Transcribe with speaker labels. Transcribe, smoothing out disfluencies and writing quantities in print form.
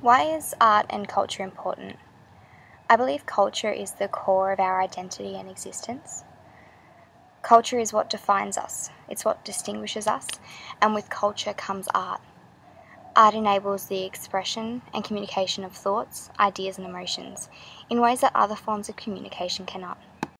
Speaker 1: Why is art and culture important? I believe culture is the core of our identity and existence. Culture is what defines us, it's what distinguishes us, and with culture comes art. Art enables the expression and communication of thoughts, ideas, and emotions in ways that other forms of communication cannot.